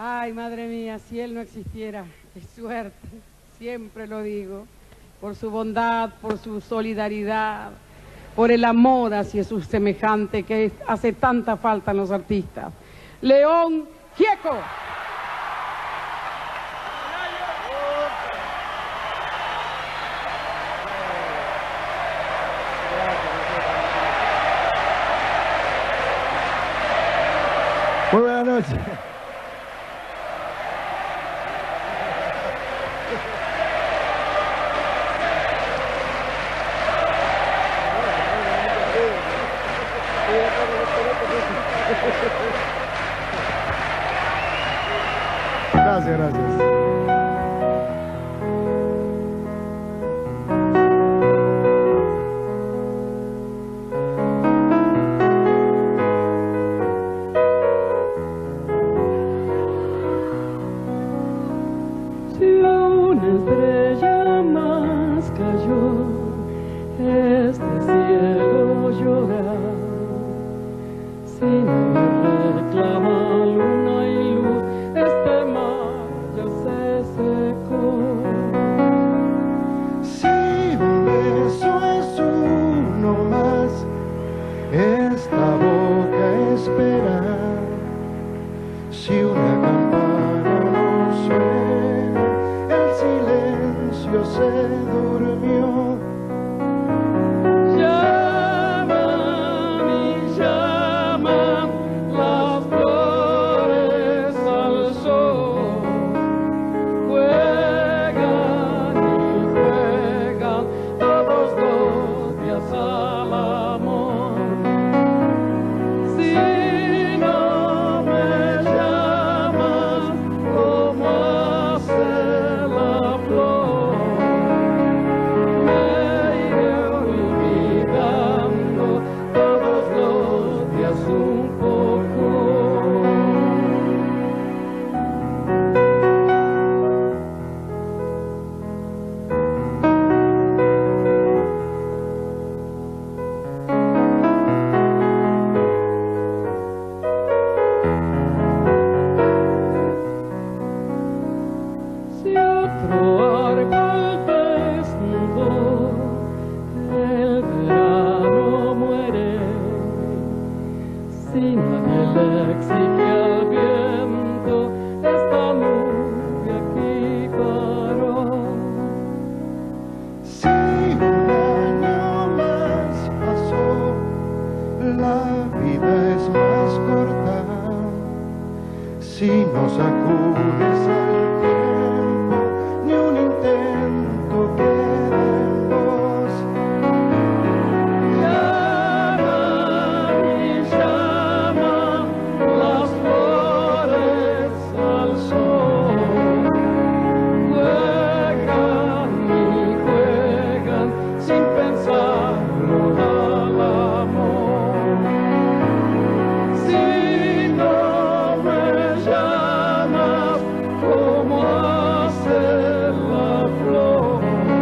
Ay, madre mía, si él no existiera, qué suerte, siempre lo digo, por su bondad, por su solidaridad, por el amor hacia su semejante que hace tanta falta en los artistas. León Gieco. Muy buenas noches. Gracias, gracias. Si una estrella más cayó, este cielo llora, sin haber reclama luna y luz, este mar ya se secó. Si un beso es uno más, esta boca espera. Si una campana no suena, el silencio se durmió. Llaman y llaman las flores al sol, juegan y juegan todos los días al amor. Si no me llamas como hace la flor, me iré olvidando todos los días un poco. Si otro árbol desnudo, el verano muere. Si nadie le exige al viento, esta nube aquí paró. Si un año más pasó, la vida es más corta. Si no sacudes al tiempo, ni un intento queda en vos. Llaman y llaman las flores al sol, juegan y juegan sin pensarlo al amor. Si no me llamas como hace la flor,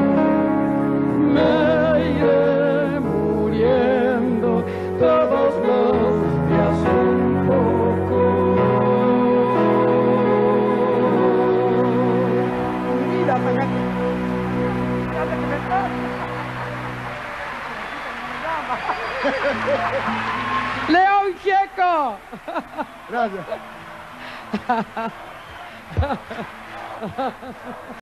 me iré muriendo todos los días un poco. Mi vida, para que me León Gieco. Gracias.